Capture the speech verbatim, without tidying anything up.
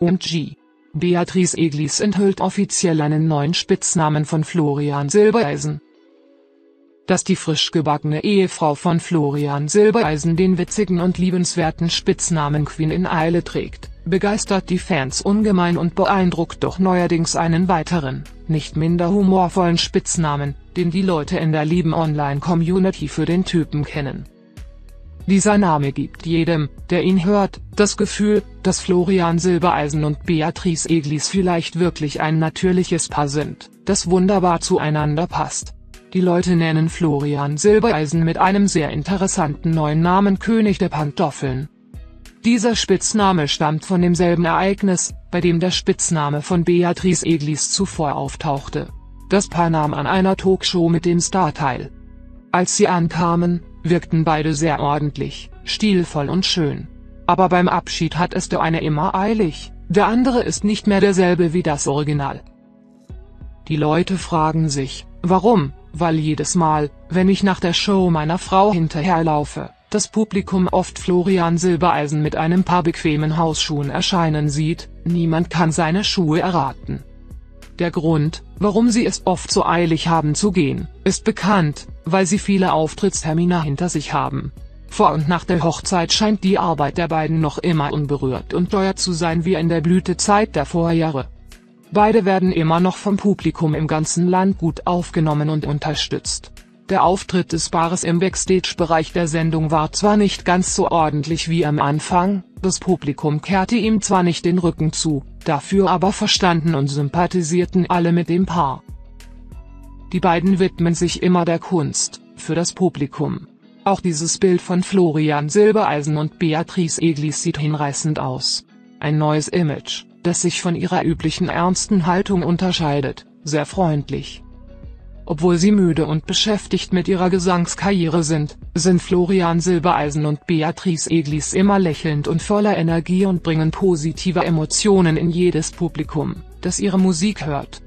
O M G. Beatrice Eglis enthüllt offiziell einen neuen Spitznamen von Florian Silbereisen. Dass die frisch gebackene Ehefrau von Florian Silbereisen den witzigen und liebenswerten Spitznamen Queen in Eile trägt, begeistert die Fans ungemein und beeindruckt doch neuerdings einen weiteren, nicht minder humorvollen Spitznamen, den die Leute in der lieben Online-Community für den Typen kennen. Dieser Name gibt jedem, der ihn hört, das Gefühl, dass Florian Silbereisen und Beatrice Eglis vielleicht wirklich ein natürliches Paar sind, das wunderbar zueinander passt. Die Leute nennen Florian Silbereisen mit einem sehr interessanten neuen Namen König der Pantoffeln. Dieser Spitzname stammt von demselben Ereignis, bei dem der Spitzname von Beatrice Eglis zuvor auftauchte. Das Paar nahm an einer Talkshow mit dem Star teil. Als sie ankamen, wirkten beide sehr ordentlich, stilvoll und schön. Aber beim Abschied hat es der eine immer eilig, der andere ist nicht mehr derselbe wie das Original. Die Leute fragen sich, warum, weil jedes Mal, wenn ich nach der Show meiner Frau hinterherlaufe, das Publikum oft Florian Silbereisen mit einem Paar bequemen Hausschuhen erscheinen sieht, niemand kann seine Schuhe erraten. Der Grund, warum sie es oft so eilig haben zu gehen, ist bekannt, weil sie viele Auftrittstermine hinter sich haben. Vor und nach der Hochzeit scheint die Arbeit der beiden noch immer unberührt und teuer zu sein wie in der Blütezeit der Vorjahre. Beide werden immer noch vom Publikum im ganzen Land gut aufgenommen und unterstützt. Der Auftritt des Paares im Backstage-Bereich der Sendung war zwar nicht ganz so ordentlich wie am Anfang, das Publikum kehrte ihm zwar nicht den Rücken zu, dafür aber verstanden und sympathisierten alle mit dem Paar. Die beiden widmen sich immer der Kunst, für das Publikum. Auch dieses Bild von Florian Silbereisen und Beatrice Eglis sieht hinreißend aus. Ein neues Image, das sich von ihrer üblichen ernsten Haltung unterscheidet, sehr freundlich. Obwohl sie müde und beschäftigt mit ihrer Gesangskarriere sind, sind Florian Silbereisen und Beatrice Eglis immer lächelnd und voller Energie und bringen positive Emotionen in jedes Publikum, das ihre Musik hört.